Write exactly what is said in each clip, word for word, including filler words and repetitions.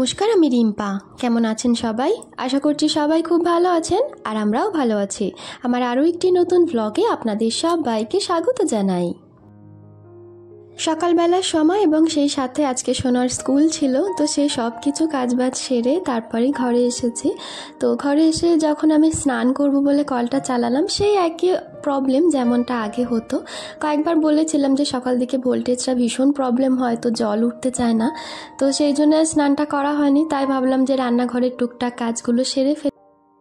নমস্কার, আমি রিম্পা। কেমন আছেন সবাই? আশা করছি সবাই খুব ভালো আছেন, আর আমরাও ভালো আছি। আমার আরও একটি নতুন ব্লগে আপনাদের সবাইকে স্বাগত জানাই। সকালবেলার সময় এবং সেই সাথে আজকে সোনার স্কুল ছিল, তো সেই সব কিছু কাজবাজ সেরে তারপরে ঘরে এসেছি। তো ঘরে এসে যখন আমি স্নান করব বলে কলটা চালালাম, সেই একই প্রবলেম যেমনটা আগে হতো। কয়েকবার বলেছিলাম যে সকাল দিকে ভোল্টেজটা ভীষণ প্রবলেম হয়, তো জল উঠতে চায় না, তো সেই জন্য স্নানটা করা হয়নি। তাই ভাবলাম যে রান্নাঘরের টুকটাক কাজগুলো সেরে ফেলে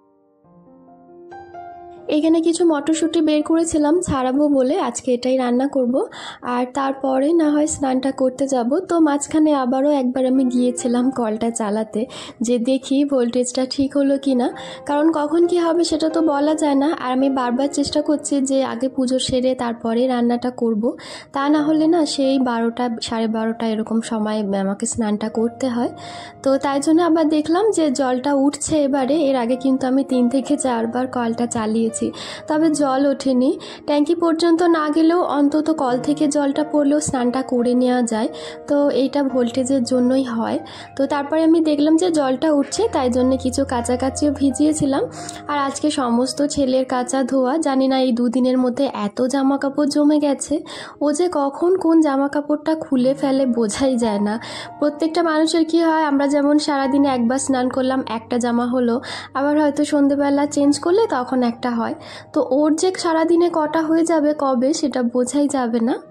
এখানে কিছু মটরশুঁটি বের করেছিলাম ছাড়াবো বলে, আজকে এটাই রান্না করব। আর তারপরে না হয় স্নানটা করতে যাব। তো মাঝখানে আবারও একবার আমি গিয়েছিলাম কলটা চালাতে, যে দেখি ভোল্টেজটা ঠিক হলো কি না, কারণ কখন কি হবে সেটা তো বলা যায় না। আর আমি বারবার চেষ্টা করছি যে আগে পুজো সেরে তারপরে রান্নাটা করব, তা না হলে না সেই বারোটা সাড়ে বারোটা এরকম সময় আমাকে স্নানটা করতে হয়। তো তাই জন্য আবার দেখলাম যে জলটা উঠছে এবারে। এর আগে কিন্তু আমি তিন থেকে চারবার কলটা চালিয়েছি, তবে জল ওঠেনি। ট্যাঙ্কি পর্যন্ত না গেলেও অন্তত কল থেকে জলটা পড়লেও স্নানটা করে নেওয়া যায়, তো এইটা ভোল্টেজের জন্যই হয়। তো তারপরে আমি দেখলাম যে জলটা উঠছে, তাই জন্য কিছু কাচাকাচিও ভিজিয়েছিলাম। আর আজকে সমস্ত ছেলের কাচা ধোয়া, জানি না এই দুদিনের মধ্যে এত জামা কাপড় জমে গেছে, ও যে কখন কোন জামা কাপড়টা খুলে ফেলে বোঝাই যায় না। প্রত্যেকটা মানুষের কি হয়, আমরা যেমন সারাদিনে একবার স্নান করলাম একটা জামা হলো, আবার হয়তো সন্ধেবেলা চেঞ্জ করলে তখন একটা হয়, তো ওর যে সারাদিনে কটা হয়ে যাবে কবে সেটা বোঝাই যাবে না।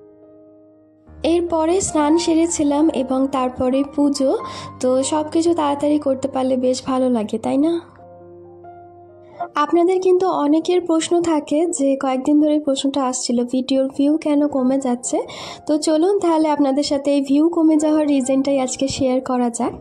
এরপরে স্নান সেরেছিলাম এবং তারপরে পুজো। তো সব কিছু তাড়াতাড়ি করতে পারলে বেশ ভালো লাগে, তাই না? আপনাদের কিন্তু অনেকের প্রশ্ন থাকে, যে কয়েকদিন ধরে প্রশ্নটা আসছিল ভিডিওর ভিউ কেন কমে যাচ্ছে। তো চলুন তাহলে আপনাদের সাথে এই ভিউ কমে যাওয়ার রিজনটাই আজকে শেয়ার করা যাক।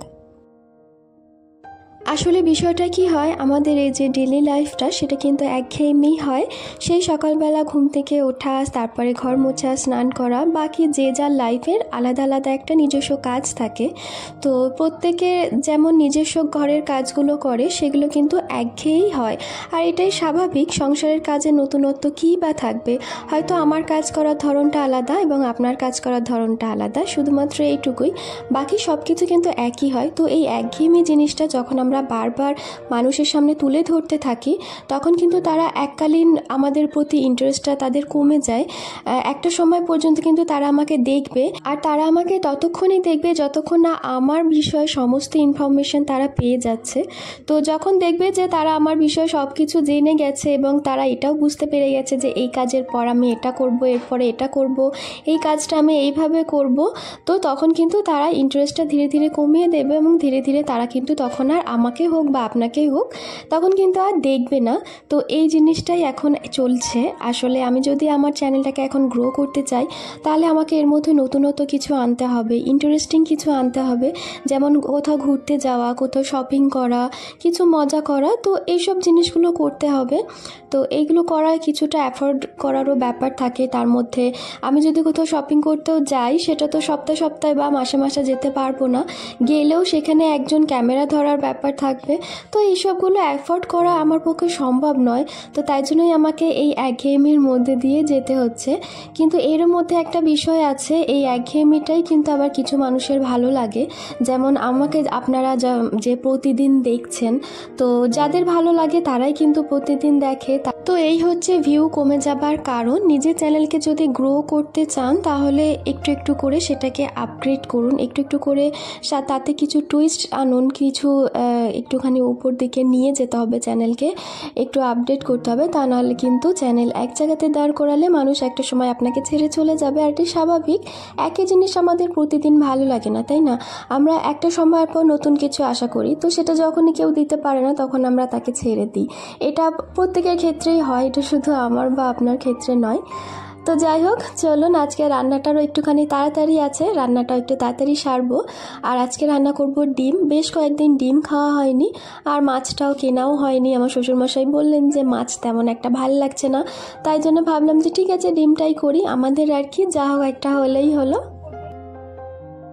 আসলে বিষয়টা কি হয়, আমাদের এই যে ডেলি লাইফটা সেটা কিন্তু একঘেয়েমি হয়। সেই সকালবেলা ঘুম থেকে ওঠা, তারপরে ঘর মোছা, স্নান করা, বাকি যে যার লাইফের আলাদা আলাদা একটা নিজস্ব কাজ থাকে। তো প্রত্যেকে যেমন নিজস্ব ঘরের কাজগুলো করে সেগুলো কিন্তু একঘেয়েই হয়, আর এটাই স্বাভাবিক। সংসারের কাজে নতুনত্ব কী বা থাকবে? হয়তো আমার কাজ করার ধরনটা আলাদা এবং আপনার কাজ করার ধরনটা আলাদা, শুধুমাত্র এইটুকুই, বাকি সব কিছু কিন্তু একই হয়। তো এই একঘেয়েমি জিনিসটা যখন আমরা বারবার মানুষের সামনে তুলে ধরতে থাকি, তখন কিন্তু তারা এককালীন আমাদের প্রতি ইন্টারেস্টটা তাদের কমে যায়। একটা সময় পর্যন্ত কিন্তু তারা আমাকে দেখবে, আর তারা আমাকে ততক্ষণই দেখবে যতক্ষণ না আমার বিষয়ে সমস্ত ইনফরমেশন তারা পেয়ে যাচ্ছে। তো যখন দেখবে যে তারা আমার বিষয়ে সব কিছু জেনে গেছে এবং তারা এটাও বুঝতে পেরে গেছে যে এই কাজের পর আমি এটা করব, এরপরে এটা করব, এই কাজটা আমি এইভাবে করব, তো তখন কিন্তু তারা ইন্টারেস্টটা ধীরে ধীরে কমিয়ে দেবে এবং ধীরে ধীরে তারা কিন্তু তখন আর আমাকে হোক বা আপনাকেই হোক তখন কিন্তু আর দেখবে না। তো এই জিনিসটাই এখন চলছে। আসলে আমি যদি আমার চ্যানেলটাকে এখন গ্রো করতে চাই, তাহলে আমাকে এর মধ্যে নতুনত্ব কিছু আনতে হবে, ইন্টারেস্টিং কিছু আনতে হবে, যেমন কোথাও ঘুরতে যাওয়া, কোথাও শপিং করা, কিছু মজা করা, তো এইসব জিনিসগুলো করতে হবে। তো এইগুলো করার কিছুটা অ্যাফোর্ড করারও ব্যাপার থাকে তার মধ্যে। আমি যদি কোথাও শপিং করতেও যাই, সেটা তো সপ্তাহে সপ্তাহে বা মাসে মাসে যেতে পারবো না, গেলেও সেখানে একজন ক্যামেরা ধরার ব্যাপার থাকবে। তো এইসবগুলো অ্যাফোর্ড করা আমার পক্ষে সম্ভব নয়, তো তাই জন্যই আমাকে এই একঘেয়েমির মধ্যে দিয়ে যেতে হচ্ছে। কিন্তু এর মধ্যে একটা বিষয় আছে, এই একঘেয়েমিটাই কিন্তু আবার কিছু মানুষের ভালো লাগে। যেমন আমাকে আপনারা যা যে প্রতিদিন দেখছেন, তো যাদের ভালো লাগে তারাই কিন্তু প্রতিদিন দেখে। তো এই হচ্ছে ভিউ কমে যাবার কারণ। নিজের চ্যানেলকে যদি গ্রো করতে চান, তাহলে একটু একটু করে সেটাকে আপগ্রেড করুন, একটু একটু করে তাতে কিছু টুইস্ট আনুন, কিছু একটুখানি উপর দিকে নিয়ে যেতে হবে চ্যানেলকে, একটু আপডেট করতে হবে। তা নাহলে কিন্তু চ্যানেল এক জায়গাতে দাঁড় করালে মানুষ একটা সময় আপনাকে ছেড়ে চলে যাবে, আর এটি স্বাভাবিক। একই জিনিস আমাদের প্রতিদিন ভালো লাগে না, তাই না? আমরা একটা সময়ের পর নতুন কিছু আশা করি, তো সেটা যখনই কেউ দিতে পারে না তখন আমরা তাকে ছেড়ে দিই। এটা প্রত্যেকের ক্ষেত্রেই হয়, এটা শুধু আমার বা আপনার ক্ষেত্রে নয়। তো যাই হোক, চলুন আজকে রান্নাটারও একটুখানি তাড়াতাড়ি আছে, রান্নাটাও একটু তাড়াতাড়ি সারবো। আর আজকে রান্না করব ডিম। বেশ কয়েকদিন ডিম খাওয়া হয়নি, আর মাছটাও কেনাও হয়নি। আমার শ্বশুরমশাই বললেন যে মাছ তেমন একটা ভালো লাগছে না, তাই জন্য ভাবলাম যে ঠিক আছে ডিমটাই করি, আমাদের আর কি, যা হোক একটা হলেই হলো।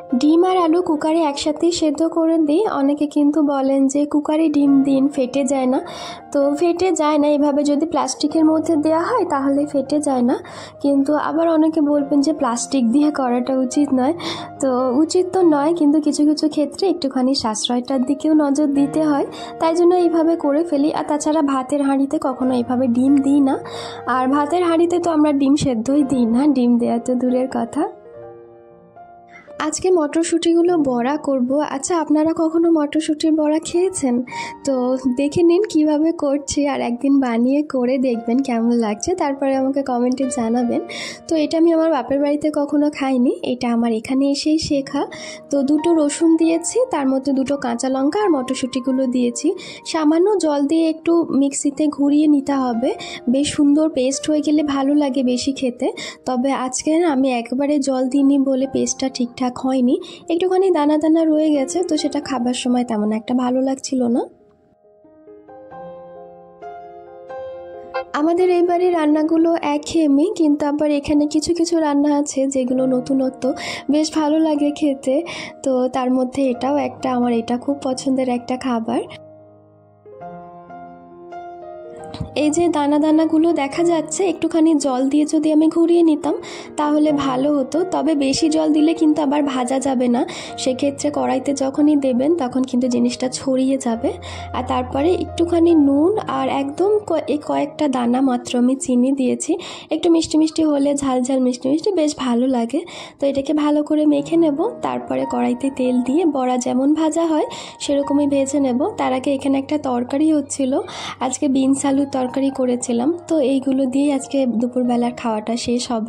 ডিম আর আলু কুকারে একসাথেই সেদ্ধ করে দিই। অনেকে কিন্তু বলেন যে কুকারে ডিম দিন, ফেটে যায় না। তো ফেটে যায় না, এভাবে যদি প্লাস্টিকের মধ্যে দেওয়া হয় তাহলে ফেটে যায় না। কিন্তু আবার অনেকে বলবেন যে প্লাস্টিক দিয়ে করাটা উচিত নয়। তো উচিত তো নয়, কিন্তু কিছু কিছু ক্ষেত্রে একটুখানি সাশ্রয়টার দিকেও নজর দিতে হয়, তাই জন্য এইভাবে করে ফেলি। আর তাছাড়া ভাতের হাঁড়িতে কখনো এইভাবে ডিম দিই না। আর ভাতের হাঁড়িতে তো আমরা ডিম সেদ্ধই দিই না, ডিম দেওয়া তো দূরের কথা। আজকে মটরশুঁটিগুলো বড়া করব। আচ্ছা, আপনারা কখনো মটরশুঁটির বড়া খেয়েছেন? তো দেখে নিন কিভাবে করছি, আর একদিন বানিয়ে করে দেখবেন কেমন লাগছে, তারপরে আমাকে কমেন্টে জানাবেন। তো এটা আমি আমার বাপের বাড়িতে কখনো খাইনি, এটা আমার এখানে এসেই শেখা। তো দুটো রসুন দিয়েছি, তার মধ্যে দুটো কাঁচা লঙ্কা আর মটরশুঁটিগুলো দিয়েছি। সামান্য জল দিয়ে একটু মিক্সিতে ঘুরিয়ে নিতে হবে, বেশ সুন্দর পেস্ট হয়ে গেলে ভালো লাগে বেশি খেতে। তবে আজকে না আমি একবারে জল দিইনি বলে পেস্টটা ঠিকঠাক হয়নি, একটুখানি দানা দানা রয়ে গেছে, তো সেটা খাবার সময় তেমন একটা ভালো লাগছিল না। আমাদের এই বাড়ির রান্নাগুলো একঘেয়েমি, কিন্তু আবার এখানে কিছু কিছু রান্না আছে যেগুলো নতুনত্ব, বেশ ভালো লাগে খেতে। তো তার মধ্যে এটাও একটা, আমার এটা খুব পছন্দের একটা খাবার। এই যে দানা দানাগুলো দেখা যাচ্ছে, একটুখানি জল দিয়ে যদি আমি ঘুরিয়ে নিতাম তাহলে ভালো হতো। তবে বেশি জল দিলে কিন্তু আবার ভাজা যাবে না, সেক্ষেত্রে কড়াইতে যখনই দেবেন তখন কিন্তু জিনিসটা ছড়িয়ে যাবে। আর তারপরে একটুখানি নুন আর একদম এই কয়েকটা দানা মাত্র আমি চিনি দিয়েছি, একটু মিষ্টি মিষ্টি হলে, ঝাল ঝাল মিষ্টি মিষ্টি বেশ ভালো লাগে। তো এটাকে ভালো করে মেখে নেব, তারপরে কড়াইতে তেল দিয়ে বড়া যেমন ভাজা হয় সেরকমই ভেজে নেব। তার আগে এখানে একটা তরকারি হচ্ছিল, আজকে বিনস আলু তরকারি করেছিলাম, তো এইগুলো দিয়ে আজকে দুপুরবেলার খাওয়াটা শেষ হবে।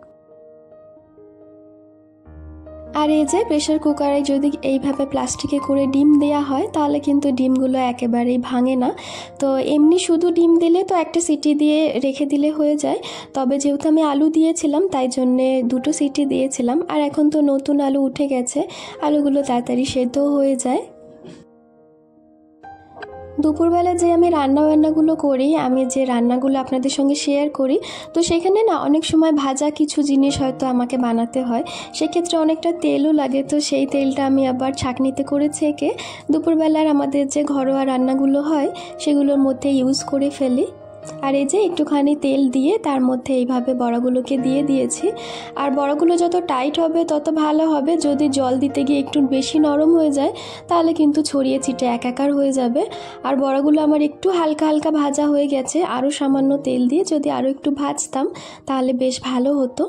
আর এই যে প্রেশার কুকারে যদি এইভাবে প্লাস্টিকে করে ডিম দেয়া হয় তাহলে কিন্তু ডিমগুলো একেবারেই ভাঙে না। তো এমনি শুধু ডিম দিলে তো একটা সিটি দিয়ে রেখে দিলে হয়ে যায়, তবে যেহেতু আমি আলু দিয়েছিলাম তাই জন্যে দুটো সিটি দিয়েছিলাম। আর এখন তো নতুন আলু উঠে গেছে, আলুগুলো তাড়াতাড়ি সেদ্ধ হয়ে যায়। দুপুরবেলা যে আমি রান্নাবান্নাগুলো করি, আমি যে রান্নাগুলো আপনাদের সঙ্গে শেয়ার করি, তো সেখানে না অনেক সময় ভাজা কিছু জিনিস হয়তো আমাকে বানাতে হয়, সেক্ষেত্রে অনেকটা তেলও লাগে। তো সেই তেলটা আমি আবার ছাঁকনিতে করে ছেঁকে দুপুরবেলার আমাদের যে ঘরোয়া রান্নাগুলো হয় সেগুলোর মধ্যে ইউজ করে ফেলি। আর এই যে একটুখানি তেল দিয়ে তার মধ্যে এইভাবে বড়াগুলোকে দিয়ে দিয়েছি। আর বড়াগুলো যত টাইট হবে তত ভালো হবে, যদি জল দিতে গিয়ে একটু বেশি নরম হয়ে যায় তাহলে কিন্তু ছড়িয়ে ছিটে একাকার হয়ে যাবে। আর বড়াগুলো আমার একটু হালকা হালকা ভাজা হয়ে গেছে, আরও সামান্য তেল দিয়ে যদি আরও একটু ভাজতাম তাহলে বেশ ভালো হতো।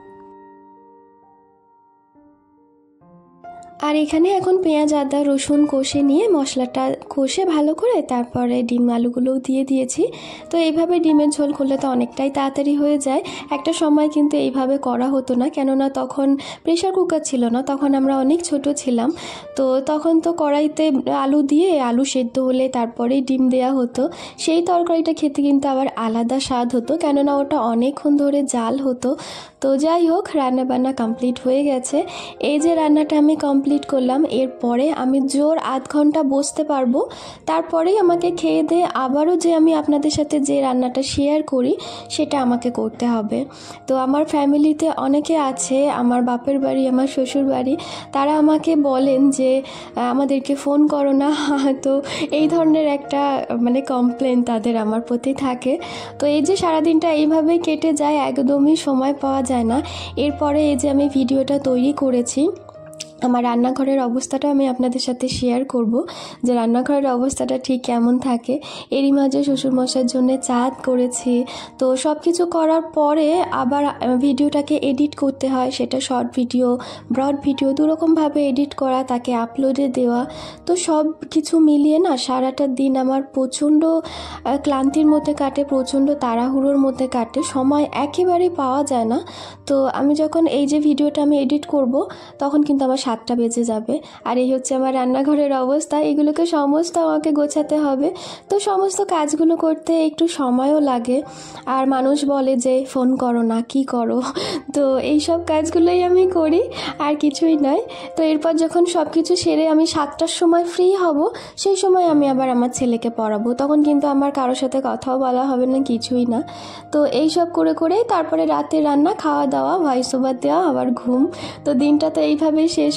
আর এখানে এখন পেঁয়াজ আদা রসুন কষে নিয়ে মশলাটা কষে ভালো করে তারপরে ডিম আলুগুলোও দিয়ে দিয়েছি। তো এইভাবে ডিমের ঝোল করলে তো অনেকটাই তাড়াতাড়ি হয়ে যায়। একটা সময় কিন্তু এইভাবে করা হতো না, কেননা তখন প্রেশার কুকার ছিল না, তখন আমরা অনেক ছোট ছিলাম। তো তখন তো কড়াইতে আলু দিয়ে আলু সেদ্ধ হলে তারপরেই ডিম দেওয়া হতো। সেই তরকারিটা খেতে কিন্তু আবার আলাদা স্বাদ হতো, কেননা ওটা অনেকক্ষণ ধরে জাল হতো। তো যাই হোক, রান্নাবান্না কমপ্লিট হয়ে গেছে। এই যে রান্নাটা আমি কমপ্লিট করলাম, এরপরে আমি জোর আধ ঘন্টা বসতে পারবো, তারপরেই আমাকে খেয়ে দিয়ে আবারও যে আমি আপনাদের সাথে যে রান্নাটা শেয়ার করি সেটা আমাকে করতে হবে। তো আমার ফ্যামিলিতে অনেকে আছে, আমার বাপের বাড়ি আমার শ্বশুর বাড়ি, তারা আমাকে বলেন যে আমাদেরকে ফোন করো না। তো এই ধরনের একটা মানে কমপ্লেন তাদের আমার প্রতি থাকে। তো এই যে সারাদিনটা এইভাবেই কেটে যায়, একদমই সময় পাওয়া যায় না। এরপরে এই যে আমি ভিডিওটা তৈরি করেছি, আমার রান্নাঘরের অবস্থাটা আমি আপনাদের সাথে শেয়ার করব, যে রান্নাঘরের অবস্থাটা ঠিক কেমন থাকে। এরই মাঝে শ্বশুরমশাইয়ের জন্য চা করেছি। তো সব কিছু করার পরে আবার ভিডিওটাকে এডিট করতে হয়, সেটা শর্ট ভিডিও ব্রড ভিডিও দুরকমভাবে এডিট করা, তাকে আপলোডে দেওয়া। তো সব কিছু মিলিয়ে না সারাটা দিন আমার প্রচণ্ড ক্লান্তির মধ্যে কাটে, প্রচণ্ড তাড়াহুড়োর মধ্যে কাটে, সময় একেবারেই পাওয়া যায় না। তো আমি যখন এই যে ভিডিওটা আমি এডিট করব তখন কিন্তু আমার সাতটা বেজে যাবে। আর এই হচ্ছে আমার রান্নাঘরের অবস্থা, এগুলোকে সমস্ত আমাকে গোছাতে হবে। তো সমস্ত কাজগুলো করতে একটু সময়ও লাগে। আর মানুষ বলে যে ফোন করো না, কি করো, তো এই সব কাজগুলোই আমি করি, আর কিছুই নয়। তো এরপর যখন সব কিছু সেরে আমি সাতটার সময় ফ্রি হব, সেই সময় আমি আবার আমার ছেলেকে পড়াবো, তখন কিন্তু আমার কারোর সাথে কথাও বলা হবে না, কিছুই না। তো এই সব করে করেই তারপরে রাতে রান্না, খাওয়া দাওয়া, ভয়েস ওভার দেওয়া, আবার ঘুম। তো দিনটা তো এইভাবেই শেষ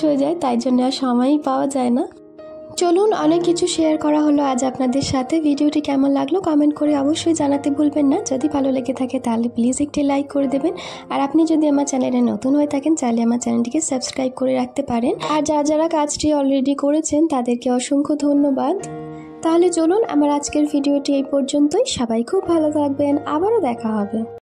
হয়ে যায়, তাই জন্য আর সময়ই পাওয়া যায় না। চলুন, অনেক কিছু শেয়ার করা হলো আজ আপনাদের সাথে। ভিডিওটি কেমন লাগলো কমেন্ট করে অবশ্যই জানাতে ভুলবেন না। যদি ভালো লেগে থাকে তাহলে প্লিজ একটি লাইক করে দেবেন। আর আপনি যদি আমার চ্যানেলে নতুন হয়ে থাকেন চাইলে আমার চ্যানেলটিকে সাবস্ক্রাইব করে রাখতে পারেন। আর যারা যারা কাজটি অলরেডি করেছেন তাদেরকে অসংখ্য ধন্যবাদ। তাহলে চলুন, আমার আজকের ভিডিওটি এই পর্যন্তই। সবাই খুব ভালো থাকবেন, আবারও দেখা হবে।